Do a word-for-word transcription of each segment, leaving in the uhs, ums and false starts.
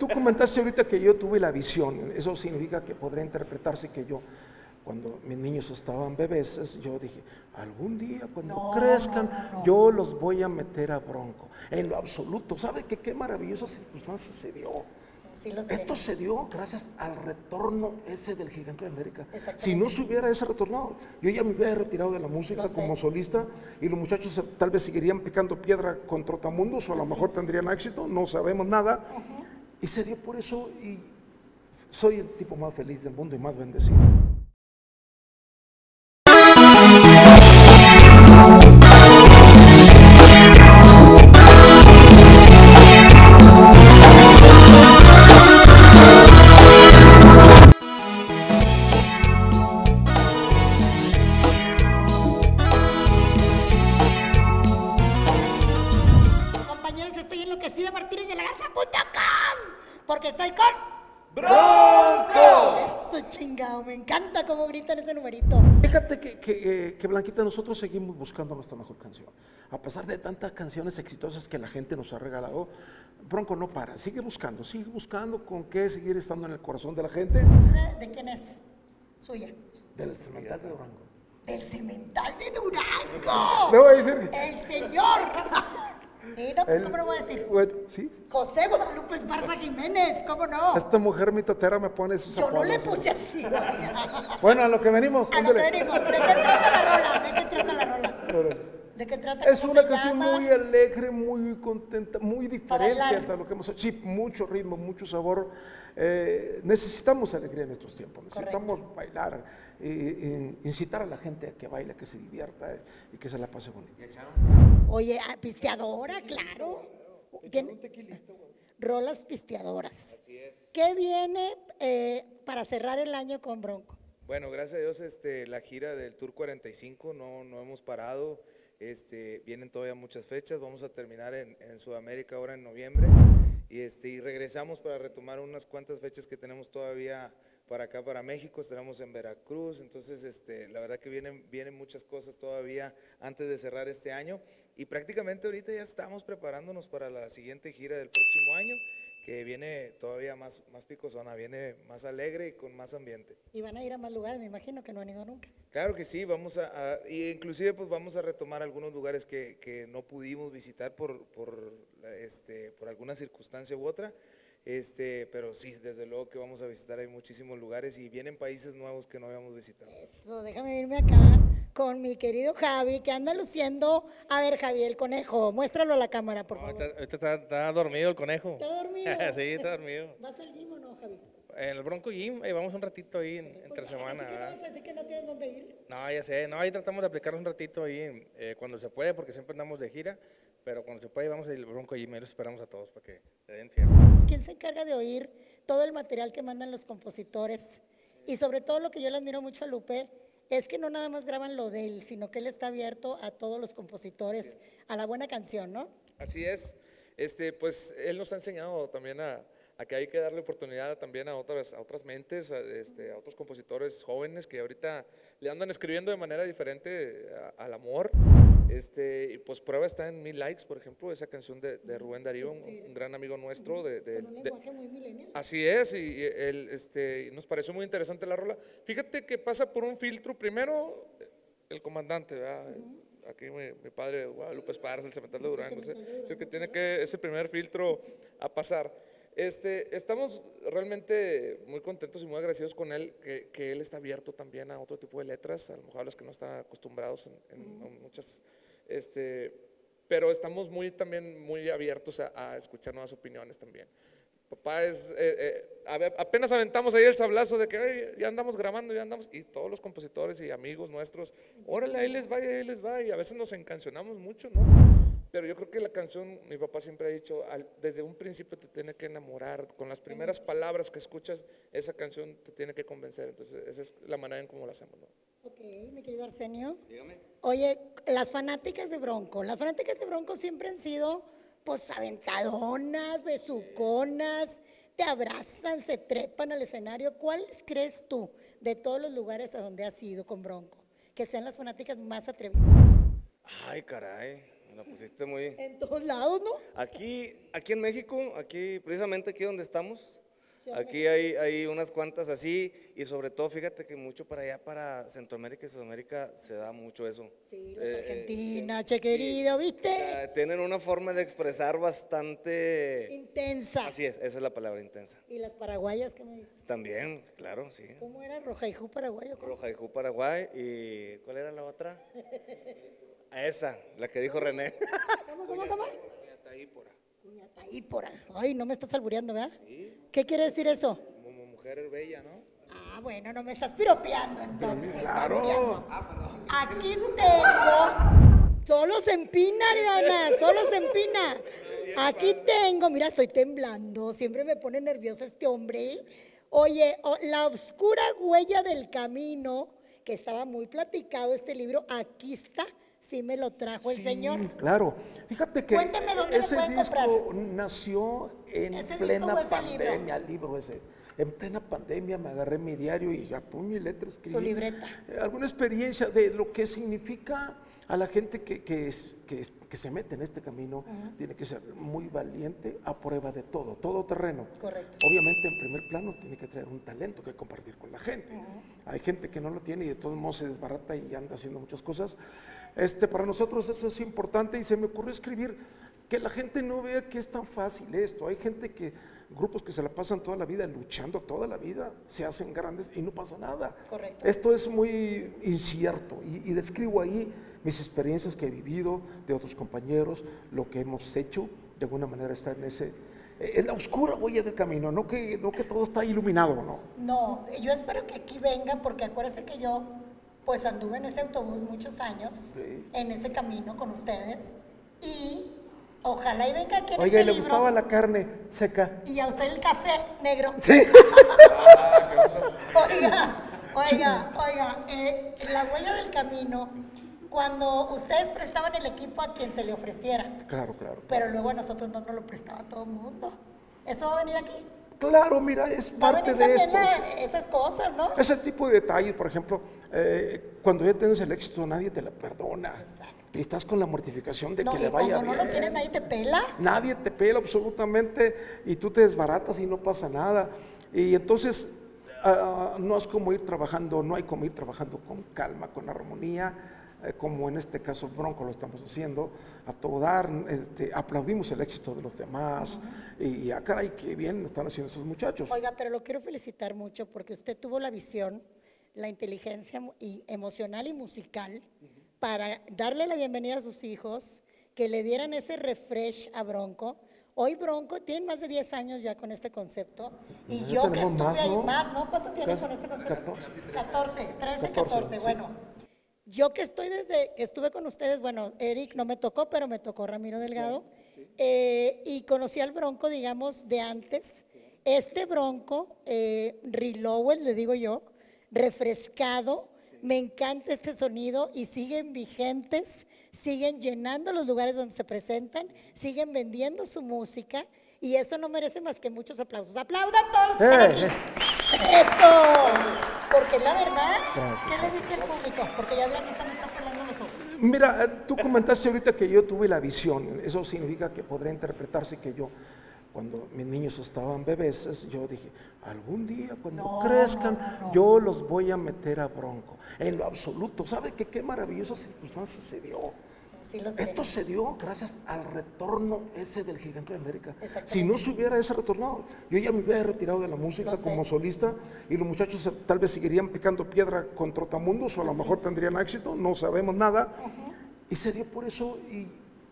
comentaste ahorita que yo tuve la visión, eso significa que podría interpretarse que yo, cuando mis niños estaban bebés, yo dije, algún día cuando No, crezcan, no, no, no. yo los voy a meter a Bronco, en lo absoluto. ¿Sabe qué, qué maravillosa circunstancia se dio? Sí lo sé. Esto se dio gracias al retorno ese del Gigante de América. Exactamente. Si no se hubiera ese retornado, yo ya me hubiera retirado de la música Lo sé. como solista y los muchachos eh, tal vez seguirían picando piedra con Trotamundos o a lo Así mejor es. tendrían éxito, no sabemos nada. Y se dio por eso y soy el tipo más feliz del mundo y más bendecido. Compañeros, estoy enloquecida, martínez de la garza punto com, porque estoy con... ¡Bronco! Eso chingado, me encanta cómo gritan ese numerito. Fíjate que, que, eh, que Blanquita, nosotros seguimos buscando nuestra mejor canción. A pesar de tantas canciones exitosas que la gente nos ha regalado, Bronco no para, sigue buscando, sigue buscando con qué seguir estando en el corazón de la gente. ¿De quién es? Suya. Del cemental de Durango. Del cemental de Durango. Le voy a decir que- El señor. Sí, no, pues El- cómo no voy a decir. Bueno, sí. José Guadalupe Esparza Jiménez, ¿cómo no? Esta mujer mitotera me pone esos Yo no le apodos. puse así. A Bueno, a lo que venimos. lo que ándale. venimos. ¿De qué trata la rola? ¿De qué trata la rola? ¿De qué trata? Es ¿Cómo una se canción llama? muy alegre, muy contenta, muy diferente bailar. a lo que hemos hecho. Sí, mucho ritmo, mucho sabor. Eh, necesitamos alegría en estos tiempos, necesitamos bailar, eh, eh, incitar a la gente a que baile, que se divierta eh, y que se la pase bonito. Oye, ah, pisteadora, claro. ¿Quién? Rolas pisteadoras. Así es. ¿Qué viene eh, para cerrar el año con Bronco? Bueno, gracias a Dios, este, la gira del Tour cuarenta y cinco no, no hemos parado. Este, vienen todavía muchas fechas. Vamos a terminar en, en Sudamérica ahora en noviembre y, este, y regresamos para retomar unas cuantas fechas que tenemos todavía para acá, para México. Estaremos en Veracruz. Entonces, este, la verdad que vienen, vienen muchas cosas todavía antes de cerrar este año. Y prácticamente ahorita ya estamos preparándonos para la siguiente gira del próximo año, que viene todavía más, más picosona, viene más alegre y con más ambiente. Y van a ir a más lugares, me imagino que no han ido nunca. Claro que sí, vamos a, a y inclusive pues vamos a retomar algunos lugares que, que no pudimos visitar por, por, este, por alguna circunstancia u otra, este, pero sí, desde luego que vamos a visitar, hay muchísimos lugares y vienen países nuevos que no habíamos visitado. Eso, déjame irme acá con mi querido Javi, que anda luciendo. A ver, Javi, el conejo, muéstralo a la cámara, por No, favor. ahorita, ahorita está, está dormido el conejo. ¿Está dormido? Sí, está dormido. ¿Vas al gym o no, Javi? En el Bronco Gym, ahí vamos un ratito ahí en- entre Pues, semana. así que no ¿verdad? vas a decir que no tienes dónde ir. No, ya sé, no, ahí tratamos de aplicarnos un ratito ahí eh, cuando se puede, porque siempre andamos de gira, pero cuando se puede vamos al Bronco Gym, ahí los esperamos a todos para que le den fierro. ¿Quién se encarga de oír todo el material que mandan los compositores? Y sobre todo lo que yo le admiro mucho a Lupe es que no nada más graban lo de él, sino que él está abierto a todos los compositores, a la buena canción, ¿no? Así es, este, pues él nos ha enseñado también a, a que hay que darle oportunidad también a otras, a otras mentes, a, este, a otros compositores jóvenes que ahorita le andan escribiendo de manera diferente a- al amor. Este, y pues prueba está en Mil Likes, por ejemplo, esa canción de, de Rubén Darío, un, un gran amigo nuestro. De, de- Con un de- lenguaje muy milenial. Así es, y, y él, este, nos pareció muy interesante la rola. Fíjate que pasa por un filtro, primero el comandante, ¿verdad? Aquí mi, mi padre, Guadalupe Esparza, el cemental de Durango, ese- es el que tiene que ese primer filtro a pasar. Este, estamos realmente muy contentos y muy agradecidos con él, que, que él está abierto también a otro tipo de letras, a lo mejor a los que no están acostumbrados en, en- en muchas, este, pero estamos muy también muy abiertos a, a escuchar nuevas opiniones también. Papá es, eh, eh, a ver, apenas aventamos ahí el sablazo de que "Ay, ya andamos grabando, ya andamos", y todos los compositores y amigos nuestros, órale, ahí les va, y ahí les va, y a veces nos encancionamos mucho, ¿no? Pero yo creo que la canción, mi papá siempre ha dicho, al- desde un principio te tiene que enamorar, con las primeras palabras que escuchas, esa canción te tiene que convencer, entonces esa es la manera en cómo la hacemos, ¿no? Ok, mi querido Arsenio. Oye, las fanáticas de Bronco, las fanáticas de Bronco siempre han sido, pues, aventadonas, besuconas, te abrazan, se trepan al escenario. ¿Cuáles crees tú de todos los lugares a donde has ido con Bronco que sean las fanáticas más atrevidas? Ay, caray, la pusiste muy... En todos lados, ¿no? Aquí, aquí en México, aquí, precisamente aquí donde estamos, aquí hay, hay unas cuantas así, y sobre todo, fíjate que mucho para allá, para Centroamérica y Sudamérica, se da mucho eso. Sí, los Eh, Argentina, eh, che querido, O ¿viste? sea, tienen una forma de expresar bastante... Intensa. Así es, esa es la palabra, intensa. ¿Y las paraguayas qué me dices? También, claro, sí. ¿Cómo era? ¿Rojaijú paraguayo? ¿Cómo? Rojaijú, Paraguay, y ¿cuál era la otra? A esa, la que dijo René. ¿Cómo, cómo, cómo? Cuñataípora. Ay, no me estás albureando, ¿verdad? ¿Qué quiere decir eso? Como mujer bella, ¿no? Ah, bueno, no me estás piropeando entonces. Claro. albureando. Aquí tengo, solo se empina, Ariana, solo se empina. Aquí tengo, mira, estoy temblando, siempre me pone nerviosa este hombre. Oye, o- la oscura huella del camino, que estaba muy platicado este libro, aquí está, sí me lo trajo el Sí, señor. claro. Fíjate que Cuénteme dónde lo ese pueden disco comprar. nació en ¿Ese disco plena o ese pandemia, el libro ese. En plena pandemia me agarré mi diario y a puño y letra escribí. Su libreta. eh, Alguna experiencia de lo que significa a la gente que, que, es- que, es- que se mete en este camino. Tiene que ser muy valiente a prueba de todo, todo terreno. Correcto. Obviamente en primer plano tiene que traer un talento que compartir con la gente. Hay gente que no lo tiene y de todos modos se desbarata y anda haciendo muchas cosas. Este, para nosotros eso es importante y se me ocurrió escribir que la gente no vea que es tan fácil esto. Hay gente que, grupos que se la pasan toda la vida luchando toda la vida, se hacen grandes y no pasa nada. Correcto. Esto es muy incierto y, y describo ahí mis experiencias que he vivido de otros compañeros, lo que hemos hecho, de alguna manera está en ese, en la oscura huella del camino, no que, no que todo está iluminado, ¿no? No, yo espero que aquí venga, porque acuérdense que yo, pues anduve en ese autobús muchos años, Sí. en ese camino con ustedes, y ojalá y venga aquí en Oiga, este ¿y le libro, gustaba la carne seca? y a usted el café negro. Sí. Oiga, oiga, oiga, eh, la huella del camino, cuando ustedes prestaban el equipo a quien se le ofreciera, Claro, claro. pero luego a nosotros no nos lo prestaba todo el mundo. ¿Eso va a venir aquí? Claro, mira, es Va a parte venir de también esto. la- esas cosas, ¿no? Ese tipo de detalles, por ejemplo, eh, cuando ya tienes el éxito, nadie te la perdona. Exacto. Y estás con la mortificación de No, que y le vaya cuando no lo bien. tienes nadie te pela. Nadie te pela absolutamente y tú te desbaratas y no pasa nada. Y entonces ah, no es como ir trabajando, no hay como ir trabajando con calma, con armonía, eh, como en este caso Bronco lo estamos haciendo, a todo dar, este, aplaudimos el éxito de los demás y, y ah, caray, qué bien están haciendo esos muchachos. Oiga, pero lo quiero felicitar mucho porque usted tuvo la visión, la inteligencia emo- y emocional y musical para darle la bienvenida a sus hijos, que le dieran ese refresh a Bronco. Hoy Bronco, tienen más de diez años ya con este concepto, y Ya yo que tenemos estuve más, ahí ¿no? más, ¿no? ¿Cuánto tienen Casi con este concepto? catorce. catorce, trece, catorce, catorce, sí. bueno. Yo que estoy desde que estuve con ustedes, bueno, Eric no me tocó, pero me tocó Ramiro Delgado, eh, y conocí al Bronco, digamos, de antes. Este Bronco, eh, reloaded, le digo yo, refrescado, me encanta este sonido y siguen vigentes, siguen llenando los lugares donde se presentan, siguen vendiendo su música y eso no merece más que muchos aplausos. ¡Aplaudan todos los que están Eh, aquí! eh. ¡Eso! Porque es la verdad, Gracias, ¿qué le dice el público? Porque ya Blanquita me está pelando los ojos. Mira, eh, tú comentaste ahorita que yo tuve la visión, eso significa que podría interpretarse que yo, cuando mis niños estaban bebés, yo dije, algún día cuando No, crezcan, no, no, no. yo los voy a meter a Bronco, en lo absoluto. ¿Sabe qué, qué maravillosa circunstancia se dio? Sí lo sé. Esto se dio gracias al retorno ese del Gigante de América. Exactamente. Si no se hubiera ese retornado, yo ya me hubiera retirado de la música Lo sé. como solista y los muchachos eh, tal vez seguirían picando piedra con Trotamundos o a lo Así mejor es. tendrían éxito, no sabemos nada. Y se dio por eso y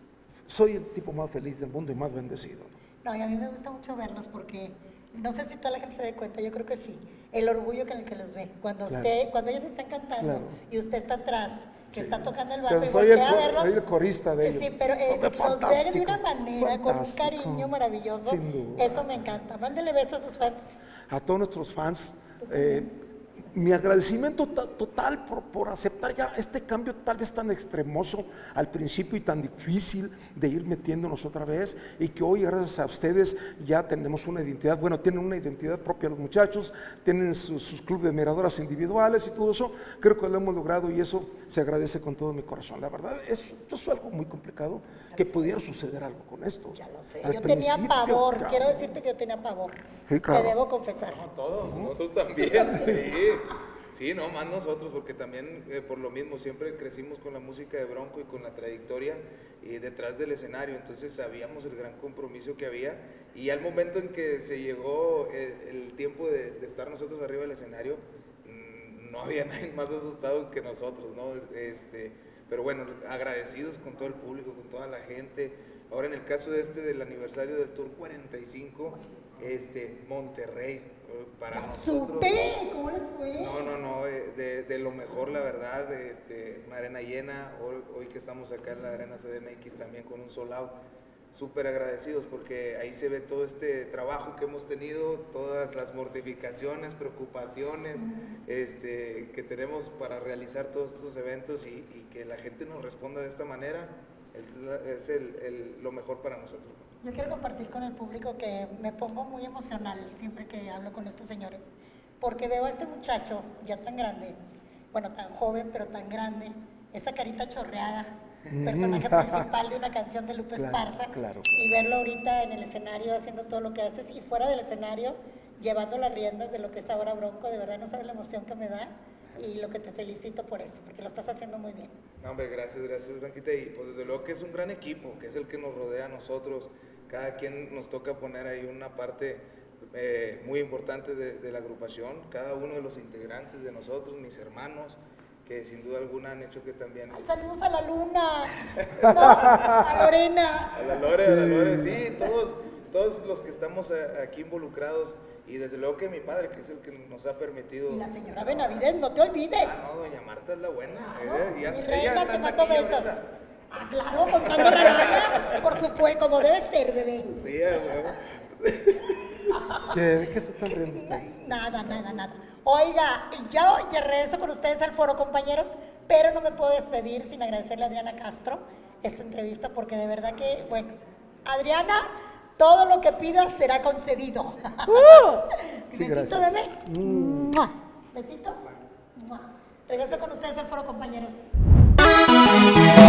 soy el tipo más feliz del mundo y más bendecido. No, y a mí me gusta mucho verlos porque no sé si toda la gente se dé cuenta, yo creo que sí. El orgullo con el que los ve. Cuando Claro. usted, cuando ellos están cantando Claro. y usted está atrás, que está tocando el bajo Pero y soy el voltea a co- verlos. soy el corista de eh, ellos. Sí, pero eh, Hombre, los ve de fantástico, una manera, con un fantástico. cariño maravilloso. Sin duda. Eso me encanta. Mándele besos a sus fans. A todos nuestros fans, eh, mi agradecimiento to- total por, por aceptar ya este cambio tal vez tan extremoso al principio y tan difícil de ir metiéndonos otra vez, y que hoy gracias a ustedes ya tenemos una identidad, bueno, tienen una identidad propia los muchachos, tienen sus, sus clubes de miradoras individuales y todo eso, creo que lo hemos logrado y eso se agradece con todo mi corazón. La verdad, es, esto es algo muy complicado que pudiera suceder algo con esto. Ya lo sé. Al Yo tenía principio, pavor, claro. quiero decirte que yo tenía pavor. Sí, claro. Te debo confesar. Todos, nosotros también, sí. Sí, no, más nosotros, porque también eh, por lo mismo siempre crecimos con la música de Bronco y con la trayectoria y detrás del escenario, entonces sabíamos el gran compromiso que había, y al momento en que se llegó el, el tiempo de, de estar nosotros arriba del escenario, mmm, no había nadie más asustado que nosotros, ¿no? Este, pero bueno, agradecidos con todo el público, con toda la gente. Ahora en el caso de este del aniversario del Tour cuarenta y cinco, este, Monterrey, para nosotros. ¡Supe! ¿Cómo les fue? No, no, no, eh, de, de lo mejor, la verdad, este, una arena llena, hoy, hoy que estamos acá en la arena C D M X también con un sold out, súper agradecidos porque ahí se ve todo este trabajo que hemos tenido, todas las mortificaciones, preocupaciones este, que tenemos para realizar todos estos eventos, y, y que la gente nos responda de esta manera es, la- es el, el- lo mejor para nosotros. Yo quiero compartir con el público que me pongo muy emocional siempre que hablo con estos señores, porque veo a este muchacho ya tan grande, bueno, tan joven, pero tan grande, esa carita chorreada, personaje principal de una canción de Lupe Claro, Esparza, claro. y verlo ahorita en el escenario haciendo todo lo que haces, y fuera del escenario llevando las riendas de lo que es ahora Bronco. De verdad no sabes la emoción que me da, y lo que te felicito por eso, porque lo estás haciendo muy bien. No, hombre, gracias, gracias, Blanquita. Y pues desde luego que es un gran equipo, que es el que nos rodea a nosotros. Cada quien nos toca poner ahí una parte eh, muy importante de, de la agrupación. Cada uno de los integrantes de nosotros, mis hermanos, que sin duda alguna han hecho que también... Ay, saludos a la Luna, no, a Lorena. A la Lore, a la Lore, sí, todos, todos los que estamos a- aquí involucrados. Y desde luego que mi padre, que es el que nos ha permitido... Y la señora Benavides, no te olvides. Ah, no, doña Marta es la buena. Claro, ella- ya- mi ella reina, está te mando aquí besos. ahorita. Ah, claro, contando la lana, por supuesto, como debe ser, bebé. Sí, a huevo. ¿Qué- ¿De qué se están riendo ustedes? Nada, nada, nada. Oiga, y yo ya regreso con ustedes al foro, compañeros, pero no me puedo despedir sin agradecerle a Adriana Castro esta entrevista, porque de verdad que, bueno, Adriana, todo lo que pidas será concedido. Sí, Besito, gracias. bebé. Mua. Besito. Mua. Regreso con ustedes al foro, compañeros.